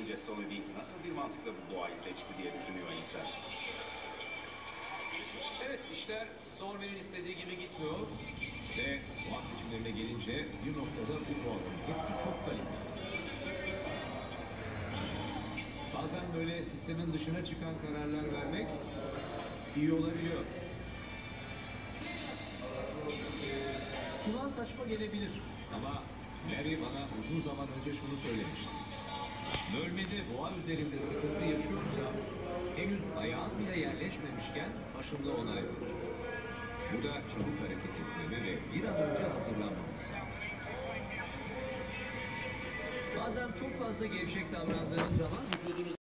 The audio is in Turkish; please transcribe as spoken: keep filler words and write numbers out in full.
Sence Stormy nasıl bir mantıkla bu doğayı seçti diye düşünüyor insan. Evet, işler Stormy'nin istediği gibi gitmiyor ve boğa seçimlerine gelince bir noktada bu boğaların hepsi çok kaliteli. Bazen böyle sistemin dışına çıkan kararlar vermek iyi olabiliyor. Kulağa saçma gelebilir ama Larry bana uzun zaman önce şunu söylemişti. Bölmede boğa üzerinde sıkıntı yaşıyorsa henüz ayağın bile yerleşmemişken başımda onay verir. Bu da çabuk hareket etmemi ve bir an önce hazırlanmamı sağlar. Bazen çok fazla gevşek davrandığınız zaman vücudunuz